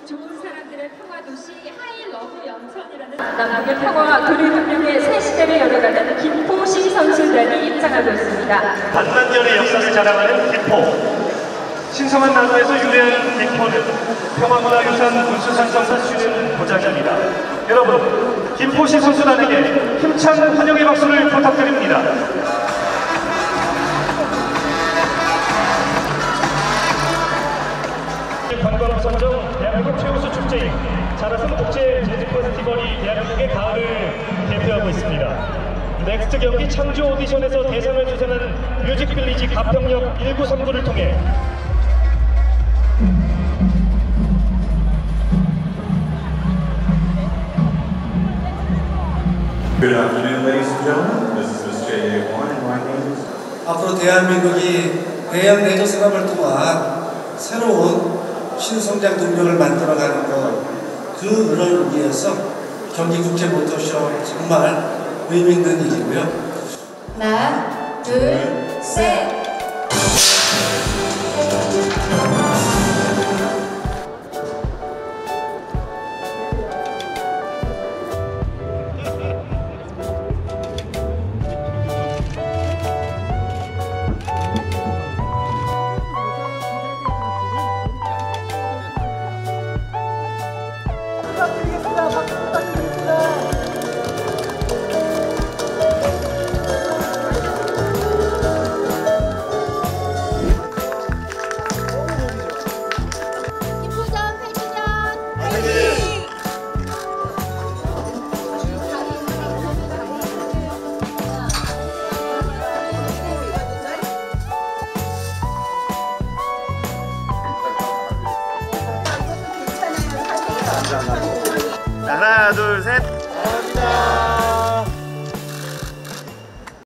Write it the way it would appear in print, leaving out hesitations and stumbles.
좋은 사람들의 평화도시 하이러브 영천이라는 남북의 평화와 교류협력의 새 시대를 열어가는 김포시 선수단이 입장하고 있습니다. 반만년의 역사를 자랑하는 김포. 신성한 나라에서 유래한 김포는 평화문화유산 문수산성사 수련 고장입니다. 여러분, 김포시 선수단에게 힘찬 환영의 박수를 부탁드립니다. 관광 선정 대한민국 최우수 축제인 자라섬 국제 재즈 페스티벌이 대한민국의 가을을 대표하고 있습니다. 넥스트 경기 창조 오디션에서 대상을 수상한 뮤직빌리지 가평역 1939를 통해 Good afternoon, ladies and gentlemen. This is Miss J.A. Warren. My name is. 앞으로 대한민국이 대형 내조 산업을 통한 새로운 신성장 동력을 만들어가는 것, 그를 위해서 경기 국제 모터쇼 정말 의미 있는 일이고요. 하나, 둘, 셋. 하나, 둘, 셋.